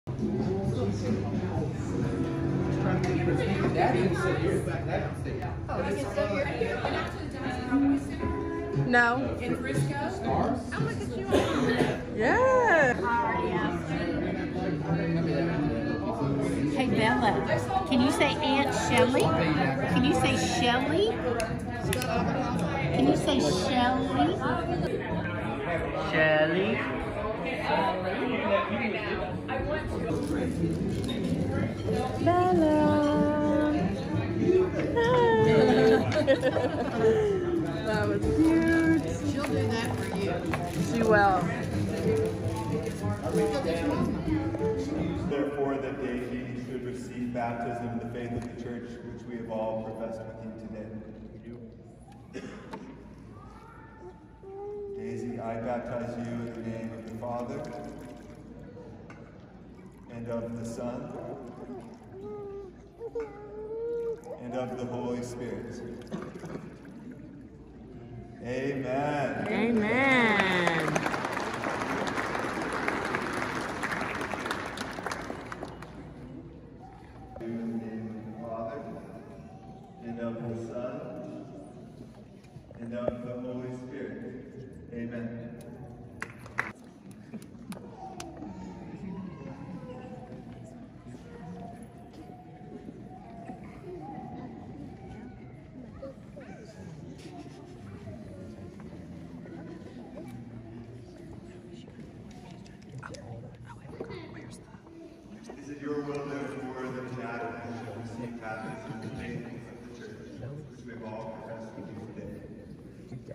No. In Frisco? Oh, look at you. Yeah. Hey Bella, can you say Aunt Shelley? Can you say Shelley? Can you say Shelley? Shelly. Bella. That was cute. She'll do that for you. She will. Therefore, that Daisy should receive baptism in the faith of the church, which we have all professed with you today. Daisy, I baptize you in the name of the Father, and of the Son, and of the Holy Spirit. Amen. Amen. In the name of the Father, and of the Son, and of the Holy Spirit. Amen. Is it your will, therefore, that Chad shall receive baptism in the faith of the church, which we have all professed with you today?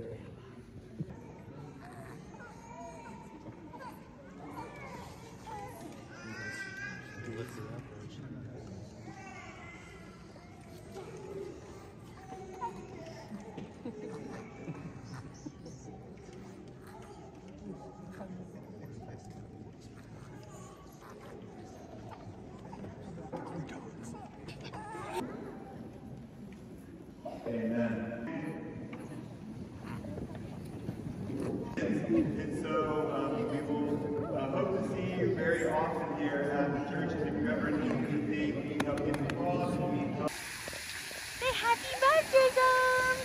Amen. And so we will hope to see you very often here at the church. If you ever need anything, need help getting across, need help. Say happy baptism!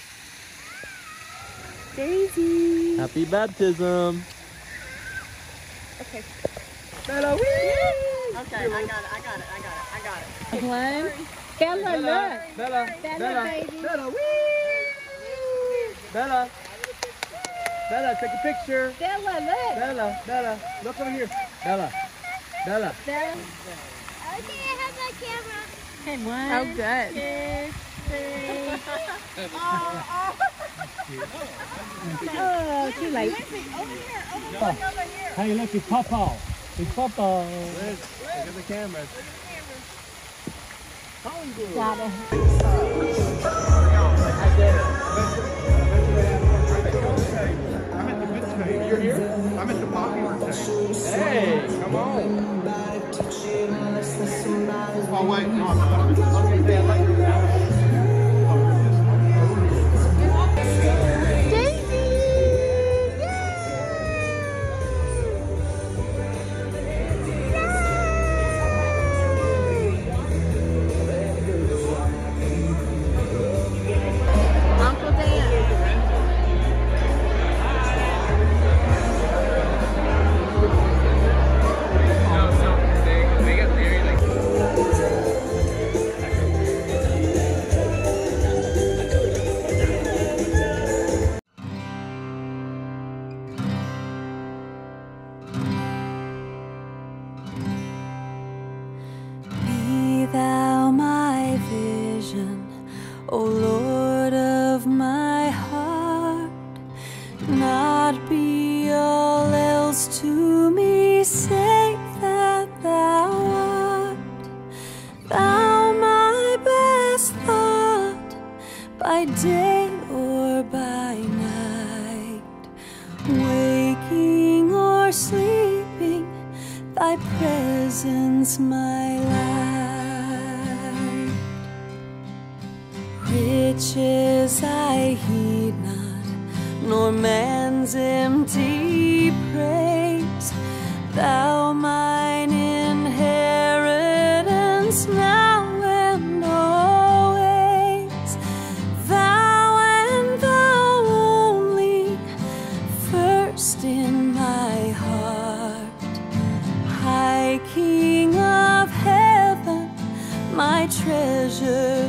Daisy. Happy baptism. Okay. Bella, whee! Okay, I got it. One. Bella, look! Bella. Bella, baby! Bella. Whee! Bella. Bella, take a picture. Bella, look! Bella. Look over here. Bella. Bella. Okay, I have my camera. Okay, one, Oh, good. 2, 3. Oh, too late. Hey, look, it's Papa. It's Papa. Look at the camera. Got it. I'm at the good stage. You're here? I'm at the popular stage. Hey, come on. Oh, wait, no, I'm not. Uncle Dan. They got married like. Be thou my vision, O Lord of my heart, not be all else to me save that thou art. Thou my best thought, by day or by night, waking or sleeping, thy presence my light. Riches I heed not, nor man's empty praise. Thou mine treasure